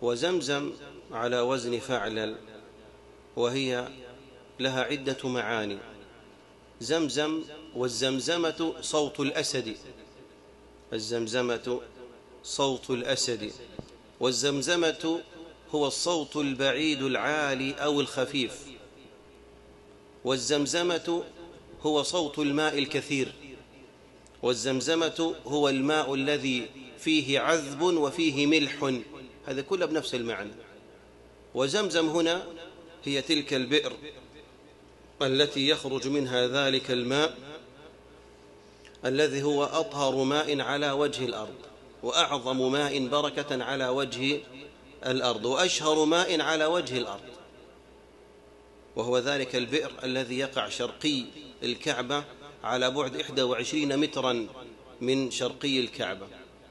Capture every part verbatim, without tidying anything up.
وزمزم على وزن فعلل، وهي لها عدة معاني. زمزم والزمزمة صوت الأسد، الزمزمة صوت الأسد، والزمزمة هو الصوت البعيد العالي أو الخفيف، والزمزمة هو صوت الماء الكثير، والزمزمة هو الماء الذي فيه عذب وفيه ملح، هذا كله بنفس المعنى. وزمزم هنا هي تلك البئر التي يخرج منها ذلك الماء الذي هو أطهر ماء على وجه الأرض، وأعظم ماء بركة على وجه الأرض، وأشهر ماء على وجه الأرض، وهو ذلك البئر الذي يقع شرقي الكعبة على بعد إحدى وعشرين مترا من شرقي الكعبة.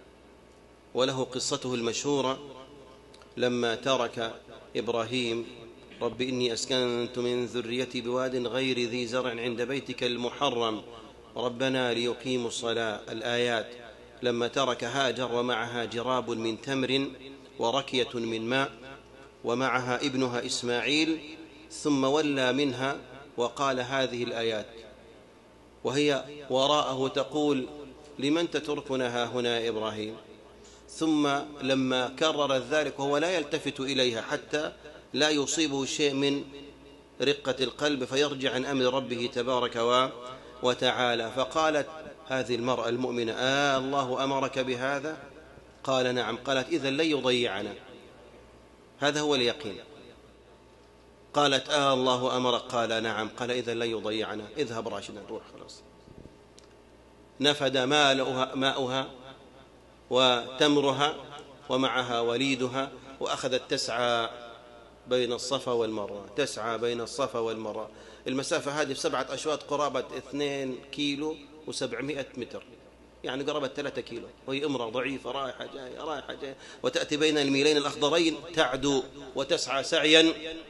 وله قصته المشهورة لما ترك إبراهيم: رب إني أسكنت من ذريتي بواد غير ذي زرع عند بيتك المحرم ربنا ليقيموا الصلاة، الآيات. لما ترك هاجر ومعها جراب من تمر وركية من ماء ومعها ابنها إسماعيل، ثم ولى منها وقال هذه الآيات، وهي وراءه تقول: لمن تتركنا ها هنا يا إبراهيم؟ ثم لما كررت ذلك وهو لا يلتفت إليها حتى لا يصيبه شيء من رقة القلب فيرجع عن أمر ربه تبارك وتعالى، فقالت هذه المرأة المؤمنة: آه الله أمرك بهذا؟ قال نعم. قالت: إذن لن يضيعنا، هذا هو اليقين. قالت: آه الله أمرك؟ قال نعم. قال: إذن لن يضيعنا، اذهب راشدا، روح خلاص. نفد ماؤها, ماؤها وتمرها ومعها وليدها، وأخذت تسعى بين الصفا والمروة، تسعى بين الصفا والمروة. المسافة هذه في سبعة أشواط قرابة اثنين كيلو وسبعمائة متر، يعني قرابة ثلاثة كيلو، وهي امرأة ضعيفة رايحة جاية رايحة جاية، وتأتي بين الميلين الأخضرين تعدو وتسعى سعيا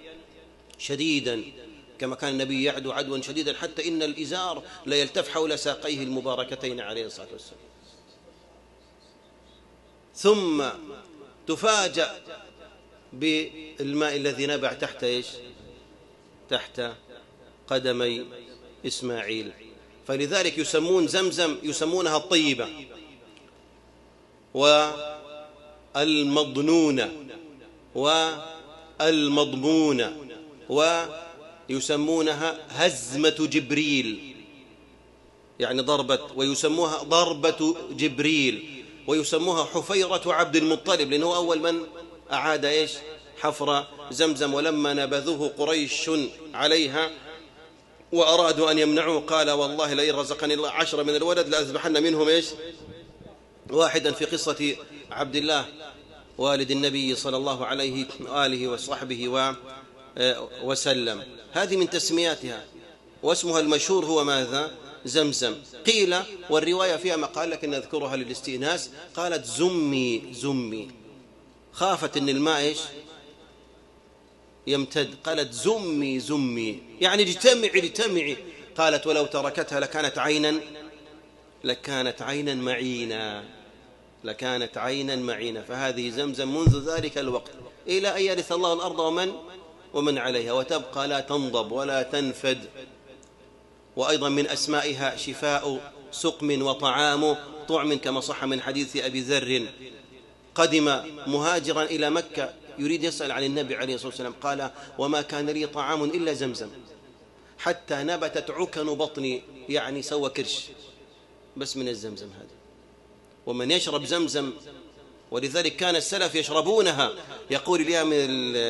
شديدا كما كان النبي يعدو عدوا شديدا، حتى إن الإزار لا يلتف حول ساقيه المباركتين عليه الصلاة والسلام. ثم تفاجأ بالماء الذي نبع تحت إيش؟ تحت قدمي إسماعيل، فلذلك يسمون زمزم يسمونها الطيبة والمضنونة والمضمونة، ويسمونها هزمة جبريل، يعني ضربة، ويسموها ضربة جبريل، ويسموها حفيرة عبد المطلب، لأنه أول من أعاد إيش؟ حفر زمزم. ولما نبذوه قريش عليها وأرادوا أن يمنعوه قال: والله لئن رزقني الله عشرة من الولد لأذبحن منهم إيش؟ واحدا، في قصة عبد الله والد النبي صلى الله عليه وآله وصحبه وسلم. هذه من تسمياتها، واسمها المشهور هو ماذا؟ زمزم. قيل والرواية فيها مقال لكن نذكرها للاستئناس، قالت: زمي زمي، خافت أن الماء إيش؟ يمتد، قالت: زمي زمي، يعني اجتمعي اجتمعي. قالت: ولو تركتها لكانت عينا لكانت عينا معينا لكانت عينا معينا. فهذه زمزم منذ ذلك الوقت إلى أن يرث الله الأرض ومن ومن عليها، وتبقى لا تنضب ولا تنفد. وأيضا من أسمائها شفاء سقم وطعام طعم، كما صح من حديث أبي ذر: قدم مهاجرا إلى مكة يريد يسأل عن النبي عليه الصلاة والسلام، قال: وما كان لي طعام إلا زمزم، حتى نبتت عكن بطني، يعني سوى كرش بس من الزمزم هذا. ومن يشرب زمزم، ولذلك كان السلف يشربونها، يقول لها من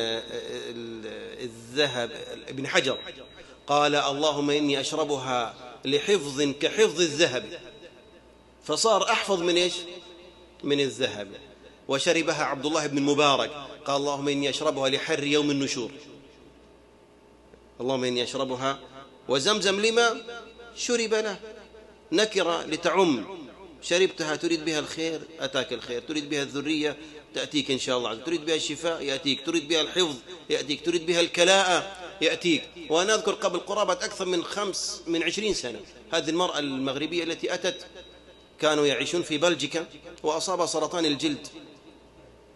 الذهب ابن حجر قال: اللهم إني أشربها لحفظ كحفظ الذهب، فصار أحفظ من إيش؟ من الذهب. وشربها عبد الله بن المبارك قال: اللهم إني أشربها لحر يوم النشور، اللهم إني أشربها. وزمزم لما شرب له، نكرة لتعم، شربتها تريد بها الخير أتاك الخير، تريد بها الذرية تأتيك إن شاء الله، تريد بها الشفاء يأتيك، تريد بها الحفظ يأتيك، تريد بها الكلاءة يأتيك. وأنا أذكر قبل قرابة أكثر من خمس من عشرين سنة هذه المرأة المغربية التي أتت، كانوا يعيشون في بلجيكا، وأصاب سرطان الجلد،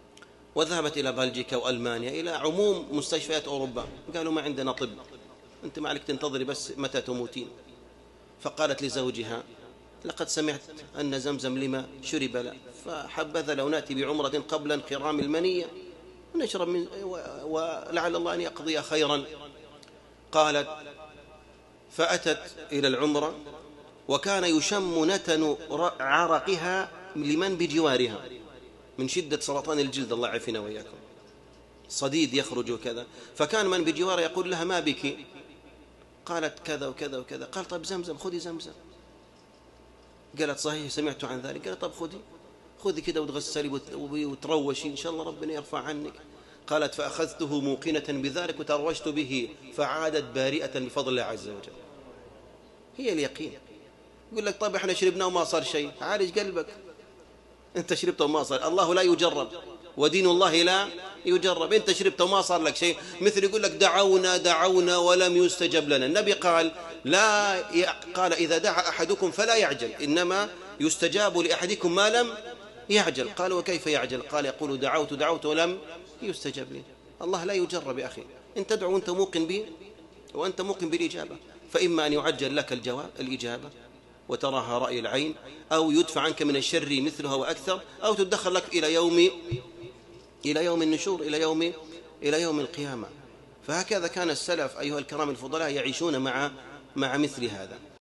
وذهبت إلى بلجيكا وألمانيا إلى عموم مستشفيات أوروبا، قالوا ما عندنا طب، أنت ما عليك تنتظري بس متى تموتين. فقالت لزوجها لقد سمعت أن زمزم لما شرب له، فحبذا لو نأتي بعمرة قبل انخرام المنية ونشرب من ولعل الله أن يقضي خيرا. قالت فأتت إلى العمرة وكان يشم نتن عرقها لمن بجوارها من شدة سرطان الجلد، الله يعافينا وإياكم، صديد يخرج وكذا، فكان من بجواره يقول لها ما بك؟ قالت كذا وكذا وكذا. قال طيب زمزم، خذي زمزم. قالت صحيح سمعت عن ذلك. قال طب خذي خذي كذا وتغسلي وتروشي إن شاء الله ربنا يرفع عنك. قالت فأخذته موقنة بذلك وتروشت به فعادت بارئة بفضل الله عز وجل. هي اليقين. يقول لك طيب احنا شربناه وما صار شيء، عالج قلبك، انت شربته وما صار. الله لا يجرب ودين الله لا يجرب، انت شربته وما صار لك شيء. مثل يقول لك دعونا دعونا ولم يستجب لنا. النبي قال لا ي... قال إذا دعا أحدكم فلا يعجل، إنما يستجاب لأحدكم ما لم يعجل. قال وكيف يعجل؟ قال يقول دعوت دعوت ولم يستجب لي. الله لا يجرب يا أخي، إن تدعو وأنت موقن به وأنت موقن بالإجابة، فإما أن يعجل لك الجواب الإجابة وتراها رأي العين، أو يدفع عنك من الشر مثلها وأكثر، أو تدخل لك إلى يوم إلى يوم النشور، إلى يوم إلى يوم القيامة. فهكذا كان السلف أيها الكرام الفضلاء يعيشون مع مع مثل هذا.